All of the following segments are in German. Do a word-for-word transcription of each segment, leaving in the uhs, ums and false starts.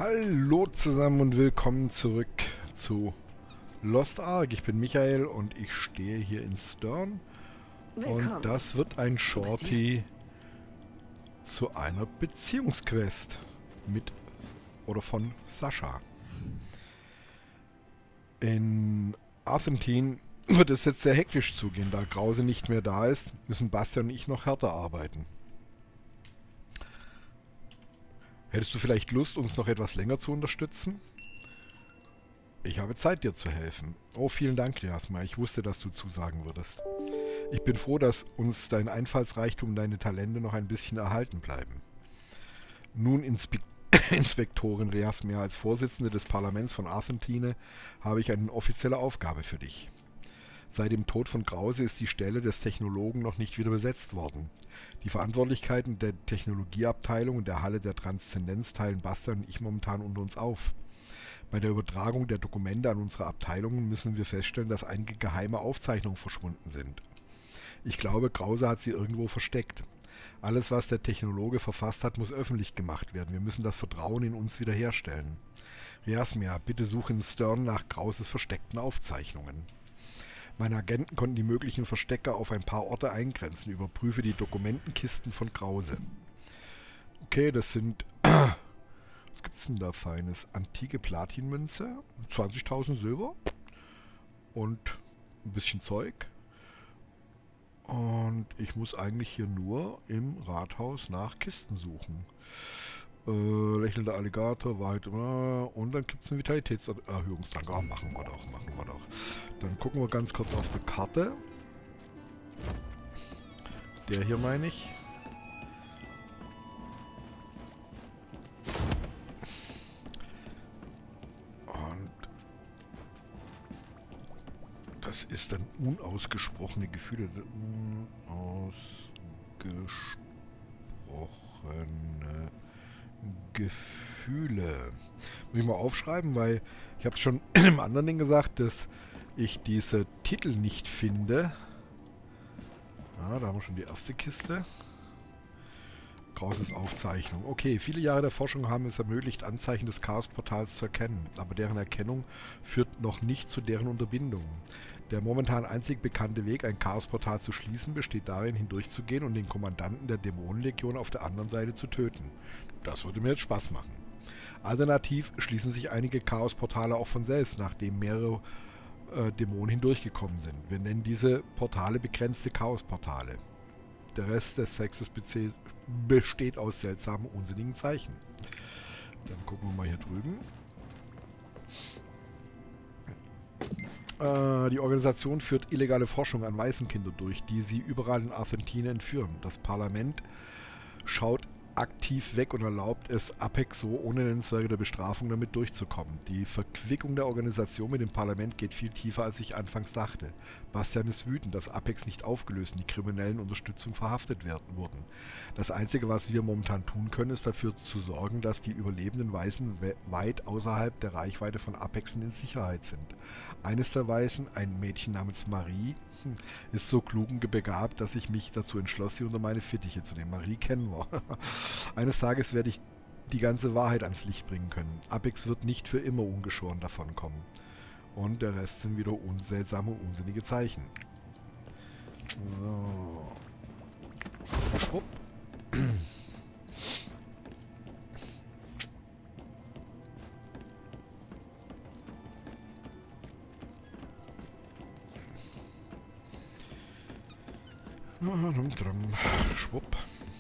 Hallo zusammen und willkommen zurück zu Lost Ark. Ich bin Michael und ich stehe hier in Stern. Willkommen. Und das wird ein Shorty zu einer Beziehungsquest mit oder von Sascha. In Argentine wird es jetzt sehr hektisch zugehen. Da Krause nicht mehr da ist, müssen Bastian und ich noch härter arbeiten. Hättest du vielleicht Lust, uns noch etwas länger zu unterstützen? Ich habe Zeit, dir zu helfen. Oh, vielen Dank, Jasma. Ich wusste, dass du zusagen würdest. Ich bin froh, dass uns dein Einfallsreichtum und deine Talente noch ein bisschen erhalten bleiben. Nun, Inspe Inspektorin Riasmia, als Vorsitzende des Parlaments von Argentine habe ich eine offizielle Aufgabe für dich. Seit dem Tod von Krause ist die Stelle des Technologen noch nicht wieder besetzt worden. Die Verantwortlichkeiten der Technologieabteilung und der Halle der Transzendenz teilen Bastian und ich momentan unter uns auf. Bei der Übertragung der Dokumente an unsere Abteilungen müssen wir feststellen, dass einige geheime Aufzeichnungen verschwunden sind. Ich glaube, Krause hat sie irgendwo versteckt. Alles, was der Technologe verfasst hat, muss öffentlich gemacht werden. Wir müssen das Vertrauen in uns wiederherstellen. Riasmia, bitte suche in Stern nach Krauses versteckten Aufzeichnungen. Meine Agenten konnten die möglichen Verstecke auf ein paar Orte eingrenzen. Überprüfe die Dokumentenkisten von Krause. Okay, das sind... Was gibt's denn da Feines? Antike Platinmünze, zwanzigtausend Silber und ein bisschen Zeug. Und ich muss eigentlich hier nur im Rathaus nach Kisten suchen. Äh, lächelnder Alligator, Wahrheit, und dann gibt es einen Vitalitätserhöhungstrank. Oh, machen wir doch, machen wir doch. Dann gucken wir ganz kurz auf die Karte. Der hier meine ich. Und das ist dann unausgesprochene Gefühle. Unausgesprochene Gefühle. Muss ich mal aufschreiben, weil ich habe schon in einem anderen Ding gesagt, dass ich diese Titel nicht finde. Ja, da haben wir schon die erste Kiste. Krauses Aufzeichnung. Okay, viele Jahre der Forschung haben es ermöglicht, Anzeichen des Chaosportals zu erkennen, aber deren Erkennung führt noch nicht zu deren Unterbindung. Der momentan einzig bekannte Weg, ein Chaosportal zu schließen, besteht darin, hindurchzugehen und den Kommandanten der Dämonenlegion auf der anderen Seite zu töten. Das würde mir jetzt Spaß machen. Alternativ schließen sich einige Chaosportale auch von selbst, nachdem mehrere äh, Dämonen hindurchgekommen sind. Wir nennen diese Portale begrenzte Chaosportale. Der Rest des Sexes besteht aus seltsamen, unsinnigen Zeichen. Dann gucken wir mal hier drüben. Äh, die Organisation führt illegale Forschung an Waisenkinder durch, die sie überall in Argentinien entführen. Das Parlament schaut aktiv weg und erlaubt es Apex so ohne nennenswerte Bestrafung damit durchzukommen. Die Verquickung der Organisation mit dem Parlament geht viel tiefer, als ich anfangs dachte. Bastian ist wütend, dass Apex nicht aufgelöst und die kriminellen Unterstützung verhaftet werden wurden. Das Einzige, was wir momentan tun können, ist dafür zu sorgen, dass die überlebenden Waisen we weit außerhalb der Reichweite von Apexen in Sicherheit sind. Eines der Waisen, ein Mädchen namens Marie, ist so klug und begabt, dass ich mich dazu entschloss, sie unter meine Fittiche zu nehmen. Marie kennen wir. Eines Tages werde ich die ganze Wahrheit ans Licht bringen können. Apex wird nicht für immer ungeschoren davonkommen. Und der Rest sind wieder unseltsame und unsinnige Zeichen. So. Schwupp. Schwupp.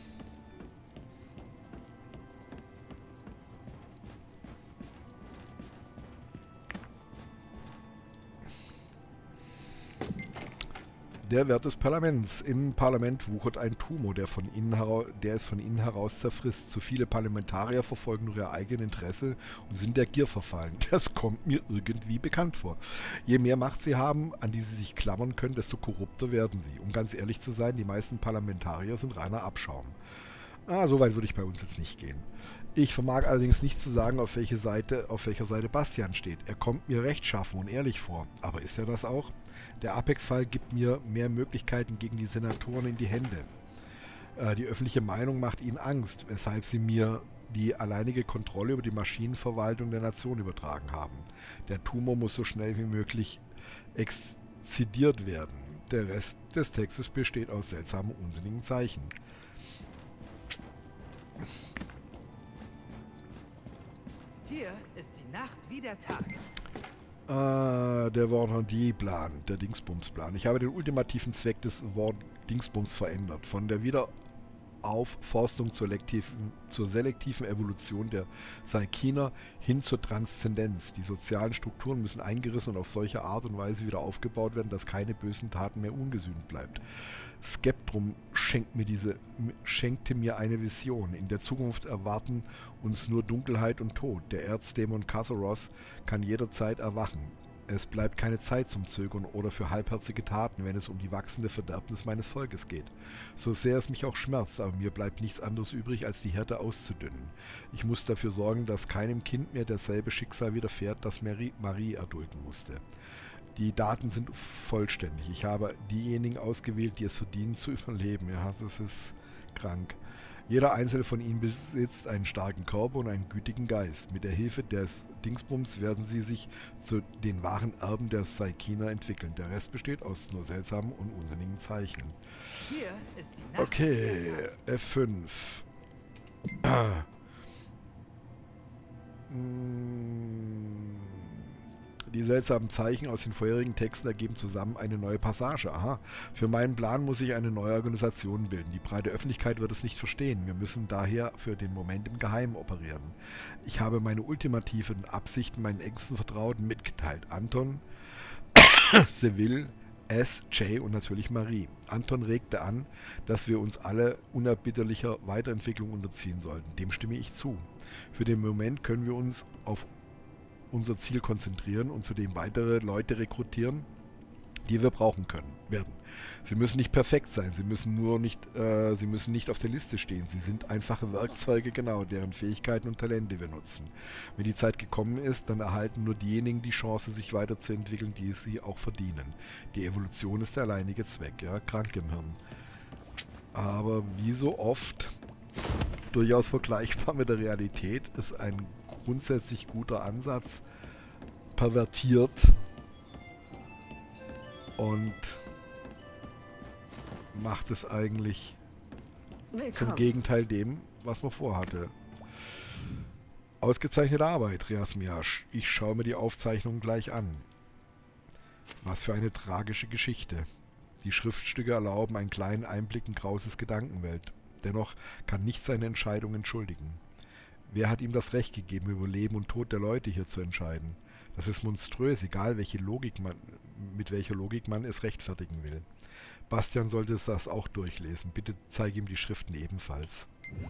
Der Wert des Parlaments. Im Parlament wuchert ein Tumor, der, von innen heraus, der es von innen heraus zerfrisst. Zu viele Parlamentarier verfolgen nur ihr eigenes Interesse und sind der Gier verfallen. Das kommt mir irgendwie bekannt vor. Je mehr Macht sie haben, an die sie sich klammern können, desto korrupter werden sie. Um ganz ehrlich zu sein, die meisten Parlamentarier sind reiner Abschaum. Ah, so weit würde ich bei uns jetzt nicht gehen. Ich vermag allerdings nicht zu sagen, auf welche Seite, auf welcher Seite Bastian steht. Er kommt mir rechtschaffen und ehrlich vor. Aber ist er das auch? Der Apex-Fall gibt mir mehr Möglichkeiten gegen die Senatoren in die Hände. Äh, die öffentliche Meinung macht ihnen Angst, weshalb sie mir die alleinige Kontrolle über die Maschinenverwaltung der Nation übertragen haben. Der Tumor muss so schnell wie möglich exzidiert werden. Der Rest des Textes besteht aus seltsamen, unsinnigen Zeichen. Hier ist die Nacht wie der Tag. Ah, der Warner-D-Plan, der Dingsbums-Plan. Ich habe den ultimativen Zweck des Wort-Dingsbums verändert. Von der Wiederaufforstung zur, zur selektiven Evolution der Saikiner hin zur Transzendenz. Die sozialen Strukturen müssen eingerissen und auf solche Art und Weise wieder aufgebaut werden, dass keine bösen Taten mehr ungesühnt bleibt. Skeptrum schenkt mir diese, schenkte mir eine Vision. In der Zukunft erwarten uns nur Dunkelheit und Tod. Der Erzdämon Kassaros kann jederzeit erwachen. Es bleibt keine Zeit zum Zögern oder für halbherzige Taten, wenn es um die wachsende Verderbnis meines Volkes geht. So sehr es mich auch schmerzt, aber mir bleibt nichts anderes übrig, als die Härte auszudünnen. Ich muss dafür sorgen, dass keinem Kind mehr dasselbe Schicksal widerfährt, das Marie, Marie erdulden musste. Die Daten sind vollständig. Ich habe diejenigen ausgewählt, die es verdienen zu überleben. Ja, das ist krank. Jeder einzelne von ihnen besitzt einen starken Körper und einen gütigen Geist. Mit der Hilfe des Dingsbums werden sie sich zu den wahren Erben der Saikiner entwickeln. Der Rest besteht aus nur seltsamen und unsinnigen Zeichen. Hier ist die Nacht. Okay, F fünf. Ah. Die seltsamen Zeichen aus den vorherigen Texten ergeben zusammen eine neue Passage. Aha. Für meinen Plan muss ich eine neue Organisation bilden. Die breite Öffentlichkeit wird es nicht verstehen. Wir müssen daher für den Moment im Geheimen operieren. Ich habe meine ultimativen Absichten meinen engsten Vertrauten mitgeteilt. Anton, Seville, S, Jay und natürlich Marie. Anton regte an, dass wir uns alle unerbitterlicher Weiterentwicklung unterziehen sollten. Dem stimme ich zu. Für den Moment können wir uns auf unser Ziel konzentrieren und zudem weitere Leute rekrutieren, die wir brauchen können, werden. Sie müssen nicht perfekt sein, sie müssen nur nicht, äh, sie müssen nicht auf der Liste stehen. Sie sind einfache Werkzeuge, genau, deren Fähigkeiten und Talente wir nutzen. Wenn die Zeit gekommen ist, dann erhalten nur diejenigen die Chance, sich weiterzuentwickeln, die sie auch verdienen. Die Evolution ist der alleinige Zweck, ja, krank im Hirn. Aber wie so oft, durchaus vergleichbar mit der Realität, ist ein grundsätzlich guter Ansatz pervertiert und macht es eigentlich Willkommen. Zum Gegenteil dem, was man vorhatte. Ausgezeichnete Arbeit, Reasmiasch. Ich schaue mir die Aufzeichnung gleich an. Was für eine tragische Geschichte. Die Schriftstücke erlauben einen kleinen Einblick in Krauses Gedankenwelt. Dennoch kann nichts seine Entscheidung entschuldigen. Wer hat ihm das Recht gegeben, über Leben und Tod der Leute hier zu entscheiden? Das ist monströs, egal welche Logik man, mit welcher Logik man es rechtfertigen will. Bastian sollte das auch durchlesen. Bitte zeige ihm die Schriften ebenfalls.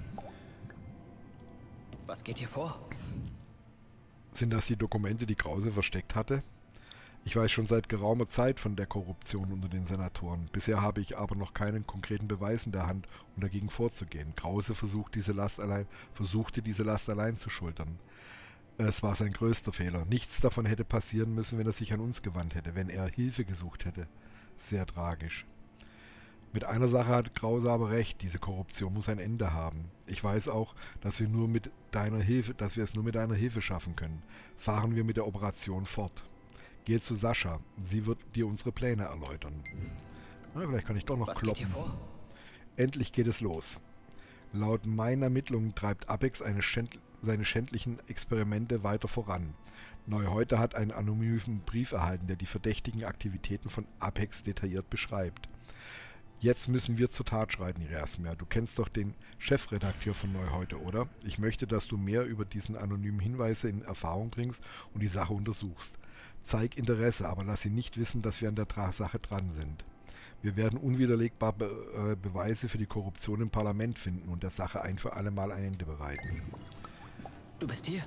Was geht hier vor? Sind das die Dokumente, die Krause versteckt hatte? Ich weiß schon seit geraumer Zeit von der Korruption unter den Senatoren. Bisher habe ich aber noch keinen konkreten Beweis in der Hand, um dagegen vorzugehen. Krause versucht diese Last allein, versuchte diese Last allein zu schultern. Es war sein größter Fehler. Nichts davon hätte passieren müssen, wenn er sich an uns gewandt hätte, wenn er Hilfe gesucht hätte. Sehr tragisch. Mit einer Sache hat Krause aber recht, diese Korruption muss ein Ende haben. Ich weiß auch, dass wir nur mit deiner Hilfe, dass wir es nur mit deiner Hilfe schaffen können. Fahren wir mit der Operation fort. Geh zu Sascha. Sie wird dir unsere Pläne erläutern. Na, vielleicht kann ich doch noch Was kloppen. Geht hier vor? Endlich geht es los. Laut meinen Ermittlungen treibt Apex eine schänd seine schändlichen Experimente weiter voran. Neu heute hat einen anonymen Brief erhalten, der die verdächtigen Aktivitäten von Apex detailliert beschreibt. Jetzt müssen wir zur Tat schreiten, Reasmia. Du kennst doch den Chefredakteur von Neu heute, oder? Ich möchte, dass du mehr über diesen anonymen Hinweise in Erfahrung bringst und die Sache untersuchst. Zeig Interesse, aber lass sie nicht wissen, dass wir an der Tra Sache dran sind. Wir werden unwiderlegbar Be äh, Beweise für die Korruption im Parlament finden und der Sache ein für alle Mal ein Ende bereiten. Du bist hier?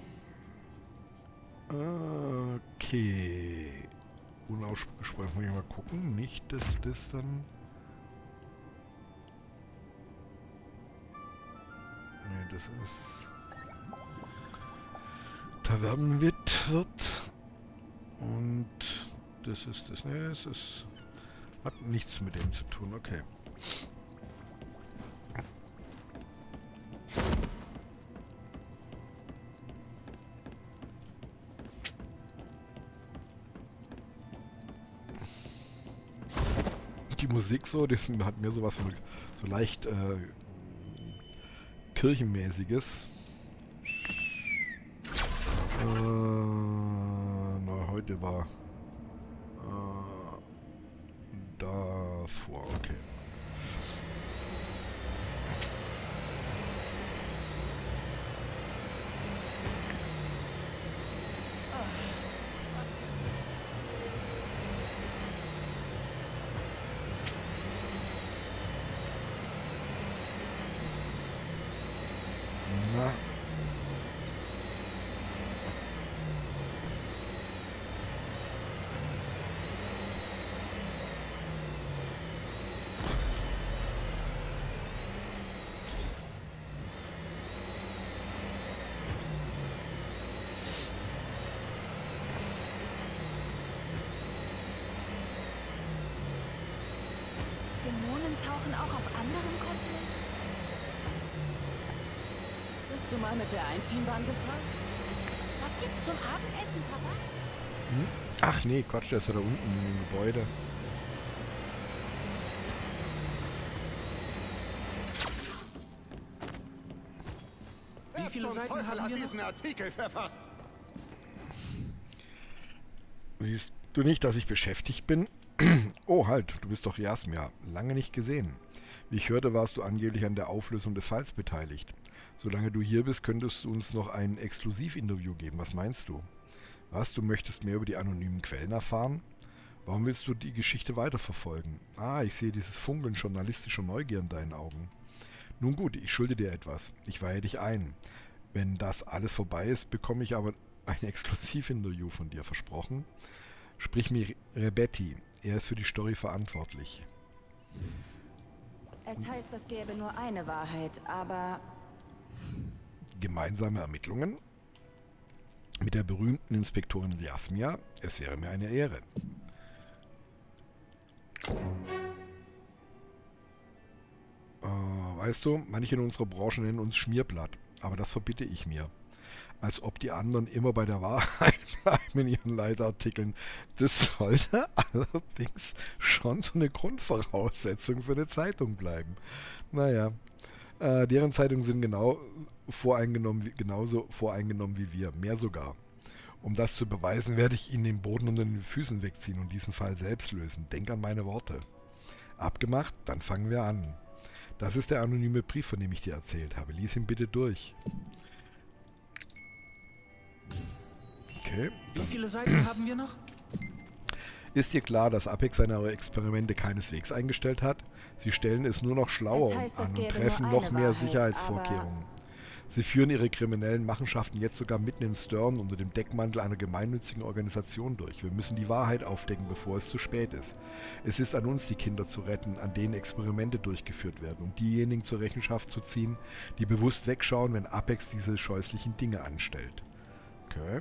Okay. Unausgesprochen, muss ich mal gucken. Nicht, dass das dann... Nee, das ist... Tavernenwirt wird... Und das ist das, ne, es ist, hat nichts mit dem zu tun, okay. die Musik so, das hat mir sowas von so leicht äh, Kirchenmäßiges. Äh, na, heute war äh, davor, okay. Na. Dämonen tauchen auch auf anderen Kontinenten? Bist du mal mit der Einschienbahn gefahren? Was gibt's zum Abendessen, Papa? Hm? Ach nee, Quatsch, der ist ja da unten in dem Gebäude. Wie viele Seiten haben wir diesen Artikel verfasst? Siehst du nicht, dass ich beschäftigt bin? Oh, halt, du bist doch Jasmia. Lange nicht gesehen. Wie ich hörte, warst du angeblich an der Auflösung des Falls beteiligt. Solange du hier bist, könntest du uns noch ein Exklusivinterview geben. Was meinst du? Was, du möchtest mehr über die anonymen Quellen erfahren? Warum willst du die Geschichte weiterverfolgen? Ah, ich sehe dieses Funkeln journalistischer Neugier in deinen Augen. Nun gut, ich schulde dir etwas. Ich weihe dich ein. Wenn das alles vorbei ist, bekomme ich aber ein Exklusivinterview von dir, versprochen. Sprich mir Rebetti. Er ist für die Story verantwortlich. Es heißt, es gäbe nur eine Wahrheit, aber... Gemeinsame Ermittlungen? Mit der berühmten Inspektorin Jasmia? Es wäre mir eine Ehre. Äh, weißt du, manche in unserer Branche nennen uns Schmierblatt, aber das verbitte ich mir. Als ob die anderen immer bei der Wahrheit bleiben in ihren Leitartikeln. Das sollte allerdings schon so eine Grundvoraussetzung für eine Zeitung bleiben. Naja, äh, deren Zeitungen sind genau voreingenommen, wie, genauso voreingenommen wie wir, mehr sogar. Um das zu beweisen, werde ich ihnen den Boden unter den Füßen wegziehen und diesen Fall selbst lösen. Denk an meine Worte. Abgemacht? Dann fangen wir an. Das ist der anonyme Brief, von dem ich dir erzählt habe. Lies ihn bitte durch. Okay. Wie viele Seiten haben wir noch? Ist dir klar, dass Apex seine Experimente keineswegs eingestellt hat? Sie stellen es nur noch schlauer Es heißt, es an und gäbe treffen nur noch eine mehr Wahrheit, Sicherheitsvorkehrungen. Sie führen ihre kriminellen Machenschaften jetzt sogar mitten in Stern unter dem Deckmantel einer gemeinnützigen Organisation durch. Wir müssen die Wahrheit aufdecken, bevor es zu spät ist. Es ist an uns, die Kinder zu retten, an denen Experimente durchgeführt werden und diejenigen zur Rechenschaft zu ziehen, die bewusst wegschauen, wenn Apex diese scheußlichen Dinge anstellt. Okay.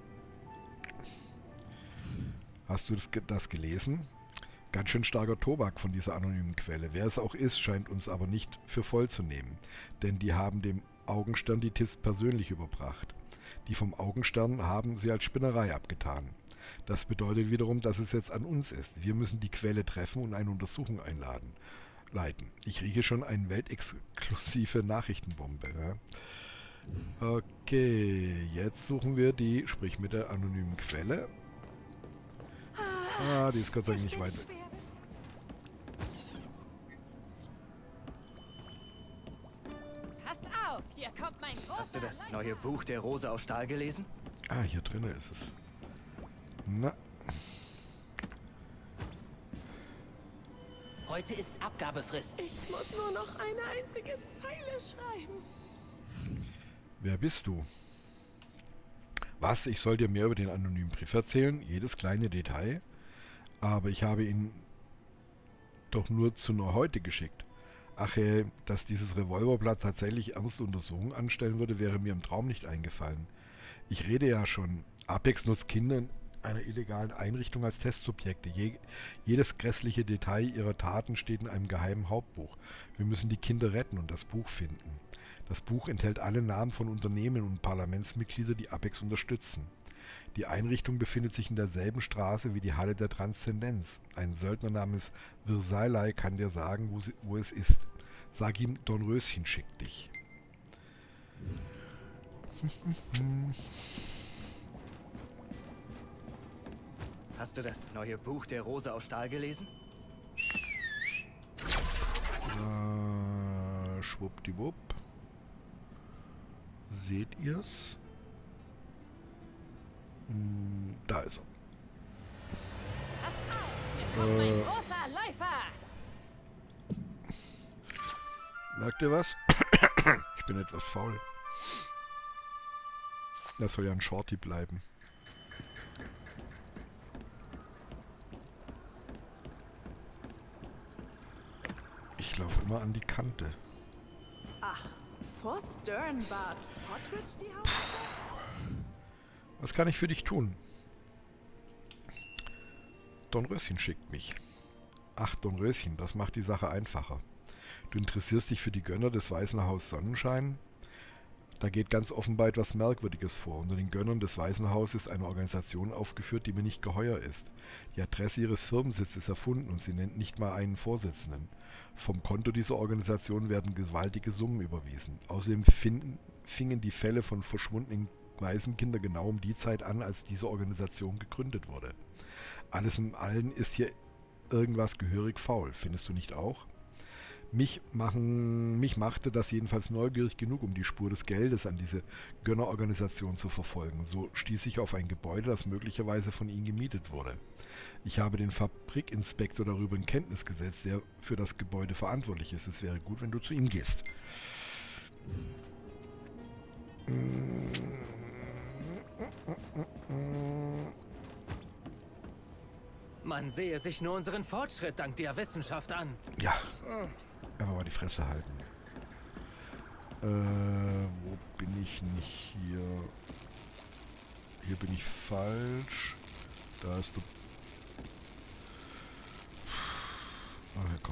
Hast du das, das gelesen? Ganz schön starker Tobak von dieser anonymen Quelle. Wer es auch ist, scheint uns aber nicht für voll zu nehmen. Denn die haben dem Augenstern die Tipps persönlich überbracht. Die vom Augenstern haben sie als Spinnerei abgetan. Das bedeutet wiederum, dass es jetzt an uns ist. Wir müssen die Quelle treffen und eine Untersuchung einladen. Leiten. Ich rieche schon eine weltexklusive Nachrichtenbombe. Ja? Okay, jetzt suchen wir die, sprich mit der anonymen Quelle. Ah, die ist Gott sei Dank nicht weiter. Pass auf, hier kommt mein großer... Hast du das neue Buch der Rose aus Stahl gelesen? Ah, hier drinnen ist es. Na. Heute ist Abgabefrist. Ich muss nur noch eine einzige Zeile schreiben. Wer bist du? Was? Ich soll dir mehr über den anonymen Brief erzählen? Jedes kleine Detail? Aber ich habe ihn doch nur zu nur heute geschickt. Ach hey, dass dieses Revolverblatt tatsächlich ernste Untersuchungen anstellen würde, wäre mir im Traum nicht eingefallen. Ich rede ja schon. Apex nutzt Kinder in einer illegalen Einrichtung als Testsubjekte. Je, jedes grässliche Detail ihrer Taten steht in einem geheimen Hauptbuch. Wir müssen die Kinder retten und das Buch finden. Das Buch enthält alle Namen von Unternehmen und Parlamentsmitgliedern, die Apex unterstützen. Die Einrichtung befindet sich in derselben Straße wie die Halle der Transzendenz. Ein Söldner namens Virsailai kann dir sagen, wo, sie, wo es ist. Sag ihm, Dornröschen schickt dich. Hast du das neue Buch der Rose aus Stahl gelesen? Äh, schwuppdiwupp. Seht ihr's? Hm, da ist er. Hier kommt mein großer Läufer! Merkt ihr was? Ich bin etwas faul. Das soll ja ein Shorty bleiben. Ich laufe immer an die Kante. Ach, vor Stern war Totridge die Hauptstadt? Was kann ich für dich tun? Dornröschen schickt mich. Ach, Dornröschen, das macht die Sache einfacher. Du interessierst dich für die Gönner des Weißen Haus Sonnenschein? Da geht ganz offenbar etwas Merkwürdiges vor. Unter den Gönnern des Weißen Hauses ist eine Organisation aufgeführt, die mir nicht geheuer ist. Die Adresse ihres Firmensitzes ist erfunden und sie nennt nicht mal einen Vorsitzenden. Vom Konto dieser Organisation werden gewaltige Summen überwiesen. Außerdem finden, fingen die Fälle von verschwundenen Waisenkinder genau um die Zeit an, als diese Organisation gegründet wurde. Alles in allem ist hier irgendwas gehörig faul, findest du nicht auch? Mich, machen, mich machte das jedenfalls neugierig genug, um die Spur des Geldes an diese Gönnerorganisation zu verfolgen. So stieß ich auf ein Gebäude, das möglicherweise von ihnen gemietet wurde. Ich habe den Fabrikinspektor darüber in Kenntnis gesetzt, der für das Gebäude verantwortlich ist. Es wäre gut, wenn du zu ihm gehst. Man sehe sich nur unseren Fortschritt dank der Wissenschaft an. Ja, einfach mal die Fresse halten. Äh, wo bin ich nicht hier? Hier bin ich falsch. Da ist du... Ah, ja, komm.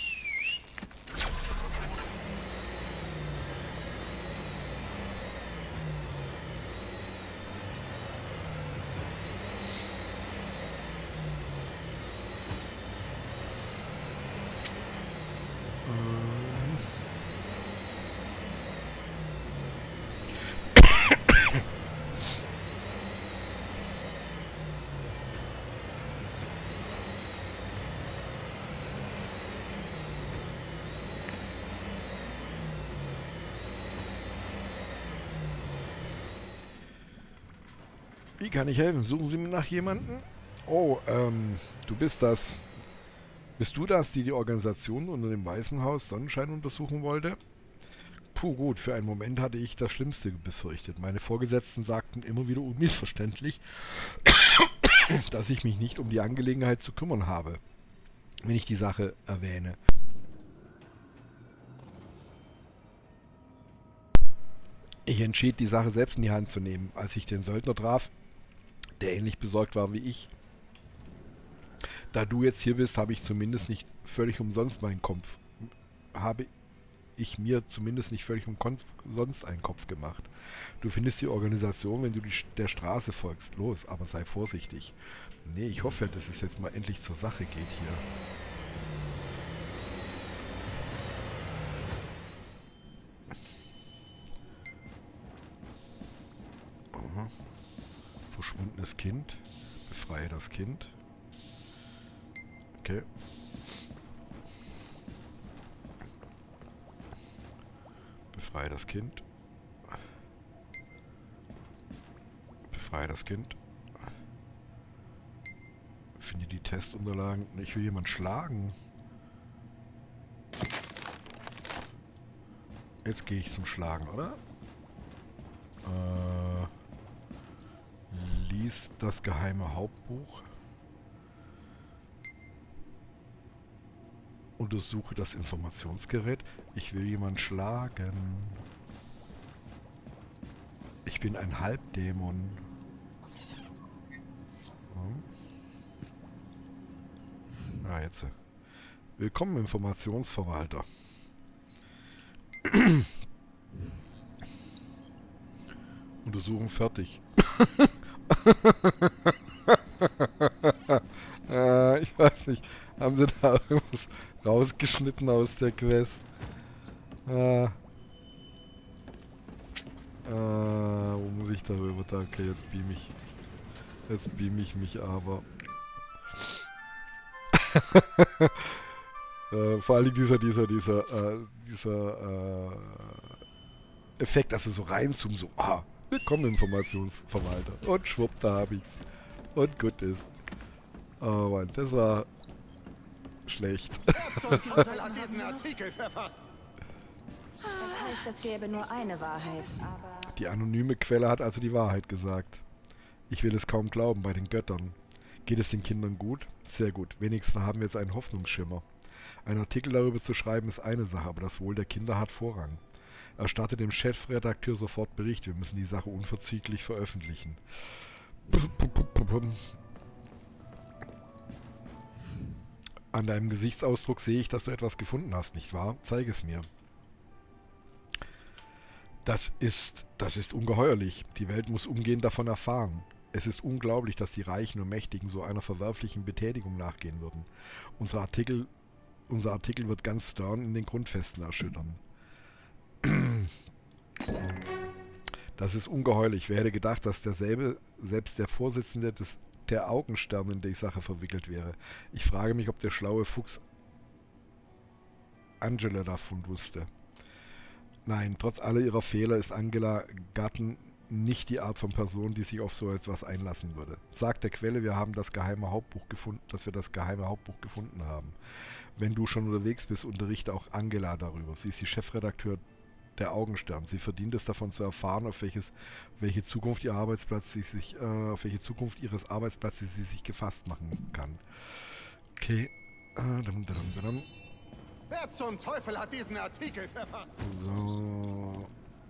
Wie kann ich helfen? Suchen Sie mir nach jemandem? Oh, ähm, du bist das. Bist du das, die die Organisation unter dem Weißen Haus Sonnenschein untersuchen wollte? Puh, gut, für einen Moment hatte ich das Schlimmste befürchtet. Meine Vorgesetzten sagten immer wieder unmissverständlich, dass ich mich nicht um die Angelegenheit zu kümmern habe, wenn ich die Sache erwähne. Ich entschied, die Sache selbst in die Hand zu nehmen, als ich den Söldner traf, der ähnlich besorgt war wie ich. Da du jetzt hier bist, habe ich zumindest nicht völlig umsonst meinen Kopf, habe ich mir zumindest nicht völlig umsonst einen Kopf gemacht. Du findest die Organisation, wenn du die, der Straße folgst. Los, aber sei vorsichtig. Nee, ich hoffe, dass es jetzt mal endlich zur Sache geht hier. Aha. Verschwundenes Kind. Befreie das Kind. Okay. Befreie das Kind. Befreie das Kind. Finde die Testunterlagen. Ich will jemanden schlagen. Jetzt gehe ich zum Schlagen, oder? Äh, lies das geheime Hauptbuch. Untersuche das Informationsgerät. Ich will jemanden schlagen. Ich bin ein Halbdämon. Hm. Ah, jetzt. Willkommen, Informationsverwalter. Untersuchung fertig. äh, ich weiß nicht. Haben sie da irgendwas rausgeschnitten aus der Quest? Äh, äh, wo muss ich darüber? Da, okay, jetzt beam ich. Jetzt beam ich mich aber. äh, vor allem dieser, dieser, dieser, äh, dieser äh, Effekt, also so reinzoomen, so, ah, willkommen Informationsverwalter. Und schwupp, da hab ich's. Und gut ist. Oh Mann, das war schlecht. Wer zum Teufel hat diesen Artikel verfasst? Das heißt, es gäbe nur eine Wahrheit, aber... Die anonyme Quelle hat also die Wahrheit gesagt. Ich will es kaum glauben, bei den Göttern. Geht es den Kindern gut? Sehr gut. Wenigstens haben wir jetzt einen Hoffnungsschimmer. Ein Artikel darüber zu schreiben ist eine Sache, aber das Wohl der Kinder hat Vorrang. Erstatte dem Chefredakteur sofort Bericht. Wir müssen die Sache unverzüglich veröffentlichen. An deinem Gesichtsausdruck sehe ich, dass du etwas gefunden hast, nicht wahr? Zeig es mir. Das ist, das ist ungeheuerlich. Die Welt muss umgehend davon erfahren. Es ist unglaublich, dass die Reichen und Mächtigen so einer verwerflichen Betätigung nachgehen würden. Unser Artikel, unser Artikel wird ganz Stern in den Grundfesten erschüttern. Das ist ungeheuerlich. Wer hätte gedacht, dass derselbe, selbst der Vorsitzende des, der Augenstern in die Sache verwickelt wäre? Ich frage mich, ob der schlaue Fuchs Angela davon wusste. Nein, trotz aller ihrer Fehler ist Angela Gatton nicht die Art von Person, die sich auf so etwas einlassen würde. Sagt der Quelle, wir haben das geheime Hauptbuch gefunden, dass wir das geheime Hauptbuch gefunden haben. Wenn du schon unterwegs bist, unterrichte auch Angela darüber. Sie ist die Chefredakteur der Augenstern. Sie verdient es davon zu erfahren, auf welches, welche Zukunft ihr Arbeitsplatz sie sich, äh, auf welche Zukunft ihres Arbeitsplatzes sie sich gefasst machen kann. Okay. Äh, dum, dum, dum, dum. Wer zum Teufel hat diesen Artikel verfasst? So.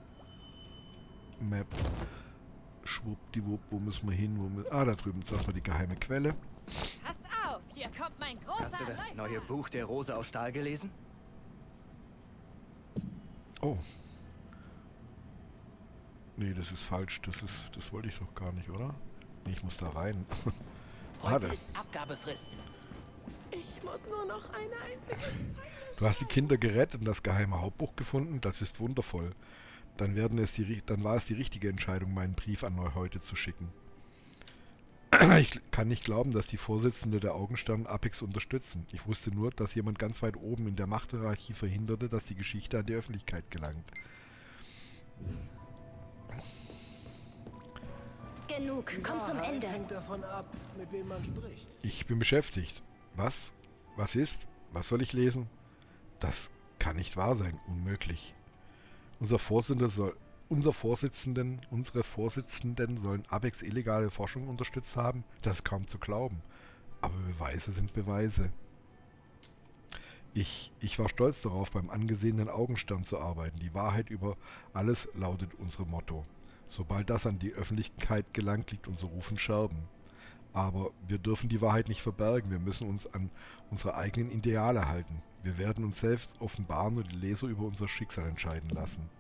Map. Schwuppdiwupp, wo müssen wir hin? Wo wir ah, da drüben ist erstmal die geheime Quelle. Pass auf, hier kommt mein großer Hast du das Läufer. neue Buch der Rose aus Stahl gelesen? Oh. Nee, das ist falsch. Das ist, das wollte ich doch gar nicht, oder? Nee, ich muss da rein. Heute Warte. ist Abgabefrist. Ich muss nur noch eine einzige Zeile. Du hast die Kinder gerettet und das geheime Hauptbuch gefunden. Das ist wundervoll. Dann, werden es die, dann war es die richtige Entscheidung, meinen Brief an euch heute zu schicken. Ich kann nicht glauben, dass die Vorsitzende der Augenstern Apex unterstützen. Ich wusste nur, dass jemand ganz weit oben in der Machthierarchie verhinderte, dass die Geschichte an die Öffentlichkeit gelangt. Genug, komm zum Ende. Hängt davon ab, mit wem man spricht. Ich bin beschäftigt. Was? Was ist? Was soll ich lesen? Das kann nicht wahr sein. Unmöglich. Unser Vorsitzender soll, unser Vorsitzenden, unsere Vorsitzenden sollen Apex illegale Forschung unterstützt haben? Das ist kaum zu glauben. Aber Beweise sind Beweise. Ich, ich war stolz darauf, beim angesehenen Augenstern zu arbeiten. Die Wahrheit über alles lautet unser Motto. Sobald das an die Öffentlichkeit gelangt, liegt unser Ruf in Scherben. Aber wir dürfen die Wahrheit nicht verbergen. Wir müssen uns an unsere eigenen Ideale halten. Wir werden uns selbst offenbaren und die Leser über unser Schicksal entscheiden lassen.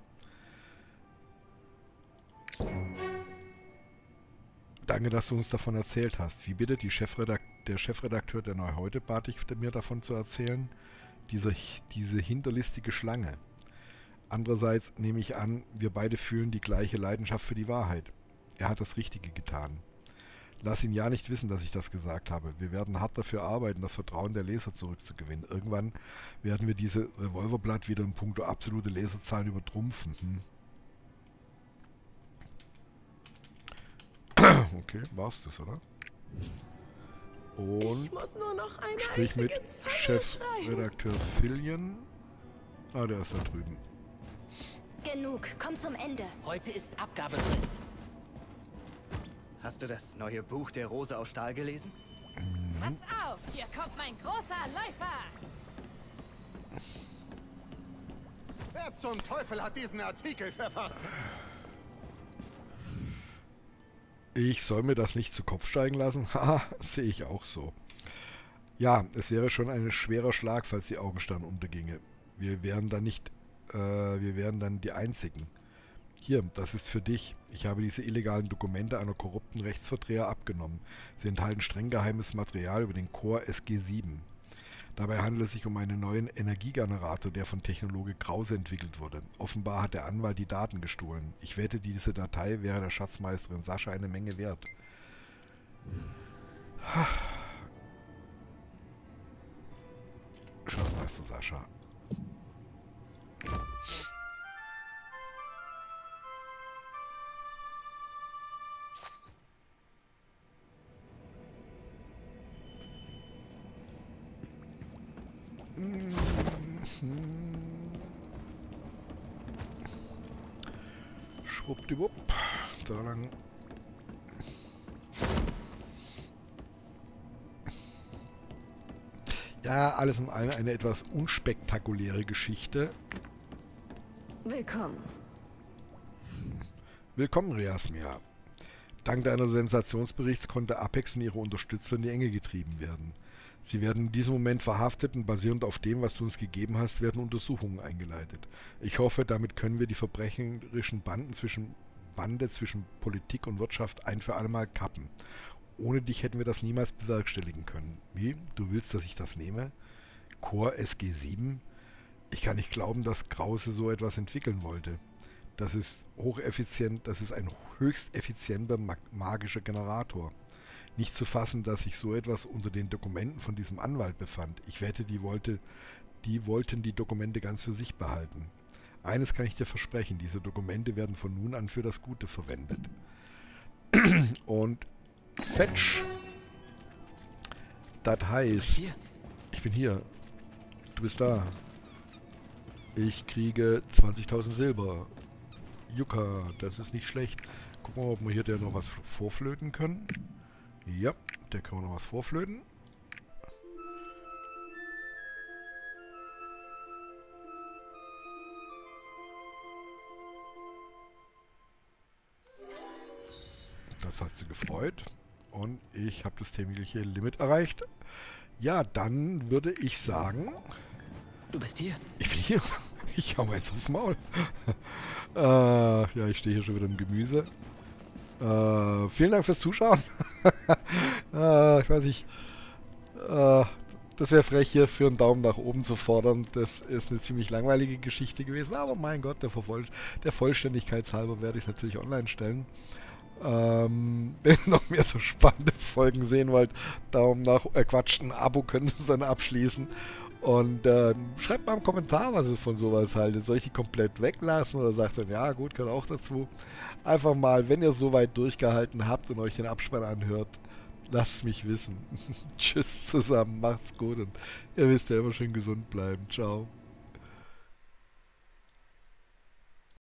Danke, dass du uns davon erzählt hast. Wie bitte? Die Chefredak der Chefredakteur der Neu-Heute bat ich mir davon zu erzählen. Diese, diese hinterlistige Schlange. Andererseits nehme ich an, wir beide fühlen die gleiche Leidenschaft für die Wahrheit. Er hat das Richtige getan. Lass ihn ja nicht wissen, dass ich das gesagt habe. Wir werden hart dafür arbeiten, das Vertrauen der Leser zurückzugewinnen. Irgendwann werden wir diese Revolverblatt wieder in puncto absolute Leserzahlen übertrumpfen. Hm. Okay, war's das, oder? Und Ich muss nur noch eine sprich mit einzige Zeile schreiben. Chefredakteur Fillion. Ah, der ist da drüben. Genug, komm zum Ende. Heute ist Abgabefrist. Hast du das neue Buch der Rose aus Stahl gelesen? Pass auf, hier kommt mein großer Läufer. Wer zum Teufel hat diesen Artikel verfasst? Ich soll mir das nicht zu Kopf steigen lassen? Haha, sehe ich auch so. Ja, es wäre schon ein schwerer Schlag, falls die Augenstern unterginge. Wir wären dann nicht, äh, wir wären dann die Einzigen. Hier, das ist für dich. Ich habe diese illegalen Dokumente einer korrupten Rechtsverdreher abgenommen. Sie enthalten streng geheimes Material über den Core S G sieben. Dabei handelt es sich um einen neuen Energiegenerator, der von Technologe Krause entwickelt wurde. Offenbar hat der Anwalt die Daten gestohlen. Ich wette, diese Datei wäre der Schatzmeisterin Sascha eine Menge wert. Schatzmeister Sascha. Schwuppdiwupp. Da lang. Ja, alles in allem eine etwas unspektakuläre Geschichte. Willkommen. Willkommen, Reasmia. Dank deiner Sensationsberichts konnte Apex und ihre Unterstützer in die Enge getrieben werden. Sie werden in diesem Moment verhaftet und basierend auf dem, was du uns gegeben hast, werden Untersuchungen eingeleitet. Ich hoffe, damit können wir die verbrecherischen Banden zwischen, Bande zwischen Politik und Wirtschaft ein für alle Mal kappen. Ohne dich hätten wir das niemals bewerkstelligen können. Wie? Du willst, dass ich das nehme? Core S G sieben? Ich kann nicht glauben, dass Krause so etwas entwickeln wollte. Das ist hocheffizient, das ist ein höchst effizienter mag magischer Generator. Nicht zu fassen, dass sich so etwas unter den Dokumenten von diesem Anwalt befand. Ich wette, die, wollte, die wollten die Dokumente ganz für sich behalten. Eines kann ich dir versprechen, diese Dokumente werden von nun an für das Gute verwendet. Und Fetch. Das heißt, ich bin hier. Du bist da. Ich kriege zwanzigtausend Silber. Yucca, das ist nicht schlecht. Gucken wir mal, ob wir hier der noch was vorflöten können. Ja, der können wir noch was vorflöten. Das hat sie gefreut. Und ich habe das tägliche Limit erreicht. Ja, dann würde ich sagen... Du bist hier? Ich bin hier. Ich hau mal jetzt aufs Maul. äh, ja, ich stehe hier schon wieder im Gemüse. Äh, vielen Dank fürs Zuschauen. äh, ich weiß nicht. Äh, das wäre frech, hier für einen Daumen nach oben zu fordern. Das ist eine ziemlich langweilige Geschichte gewesen. Aber mein Gott, der, Vervoll der Vollständigkeitshalber werde ich es natürlich online stellen. Ähm, wenn ihr noch mehr so spannende Folgen sehen wollt, Daumen nach, äh, Quatsch, ein Abo können wir dann abschließen. Und äh, schreibt mal im Kommentar, was ihr von sowas haltet. Soll ich die komplett weglassen oder sagt dann, ja gut, gehört auch dazu. Einfach mal, wenn ihr soweit durchgehalten habt und euch den Abspann anhört, lasst mich wissen. Tschüss zusammen, macht's gut und ihr wisst ja immer schön gesund bleiben. Ciao.